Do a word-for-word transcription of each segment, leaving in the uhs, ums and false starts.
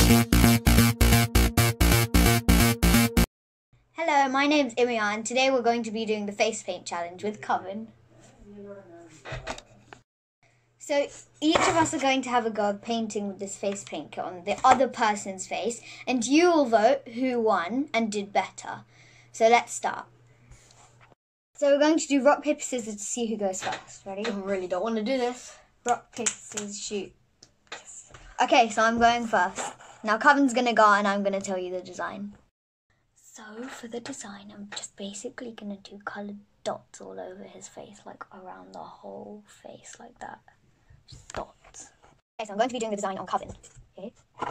Hello, my name's Imia and today we're going to be doing the face paint challenge with Coven. So each of us are going to have a go of painting with this face paint kit on the other person's face, and you will vote who won and did better. So let's start. So we're going to do rock, paper, scissors to see who goes first. Ready? I really don't want to do this. Rock, paper, scissors, shoot. Yes. Okay, so I'm going first. Now Coven's going to go and I'm going to tell you the design. So for the design, I'm just basically going to do coloured dots all over his face, like around the whole face, like that. Just dots. Okay, so I'm going to be doing the design on Coven. Okay.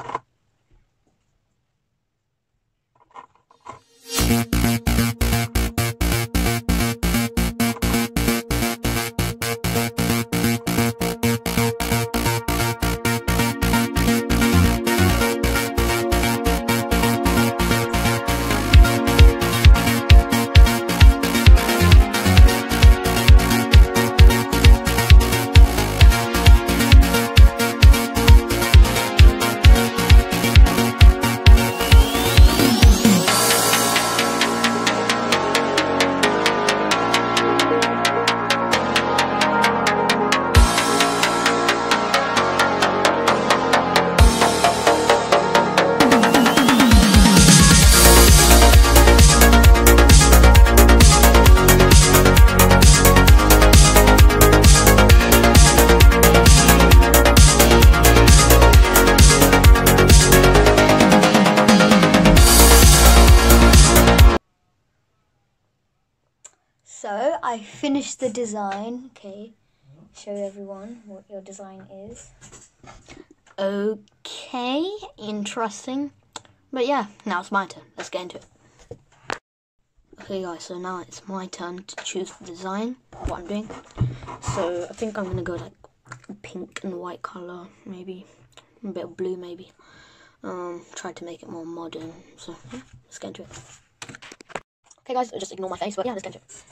So I finished the design. Okay, show everyone what your design is. Okay, interesting. But yeah, now it's my turn. Let's get into it. Okay guys, so now it's my turn to choose the design, what I'm doing. So I think I'm going to go like pink and white colour, maybe. A bit of blue maybe. Um, try to make it more modern. So yeah, let's get into it. Okay guys, just ignore my face, but yeah, let's get into it.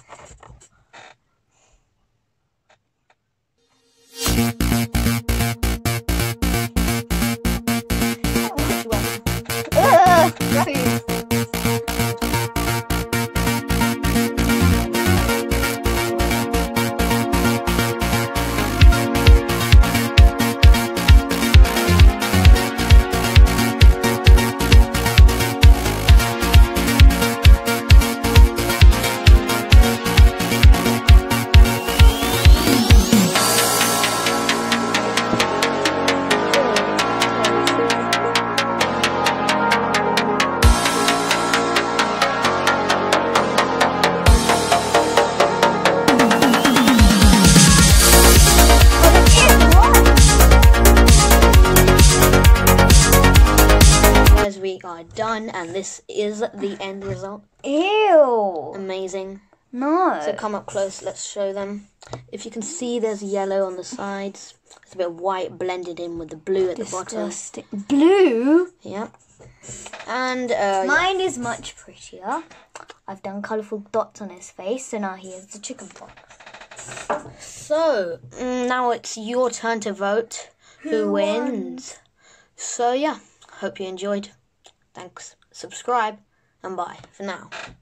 We are done, and this is the end result. Ew! Amazing. No. So come up close, let's show them. If you can see, there's yellow on the sides. There's a bit of white blended in with the blue at Disgusting. the bottom. Blue? Yeah. And uh, mine yeah. is much prettier. I've done colourful dots on his face, so now he has the chicken pox. So mm, now it's your turn to vote who, who wins. So yeah, hope you enjoyed. Thanks, subscribe, and bye for now.